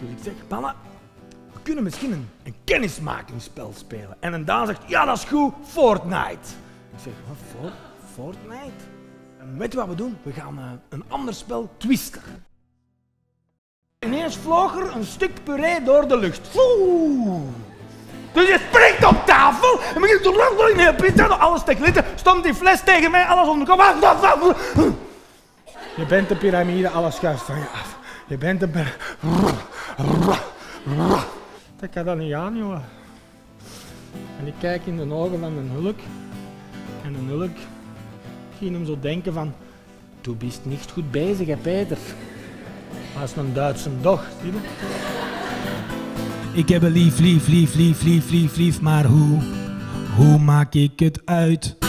Dus ik zeg, mannen, we kunnen misschien een kennismakingsspel spelen. En Daan zegt, ja dat is goed, Fortnite. Ik zeg, wat, Fortnite? En weet je wat we doen? We gaan een ander spel, Twister. Ineens vloog er een stuk puree door de lucht. Oeh. Dus je springt op tafel en begint te in de pizza, alles te glitten, stond die fles tegen mij, alles om de kop. Je bent de piramide, alles schuift van je af. Je bent de dat kan dat niet aan, jongen. En ik kijk in de ogen van een hulk. En een hulk ging hem zo denken van, du bist niet goed bezig, hè, Peter. Dat is een Duitse doch, zie je? Ik heb een lief, maar hoe maak ik het uit?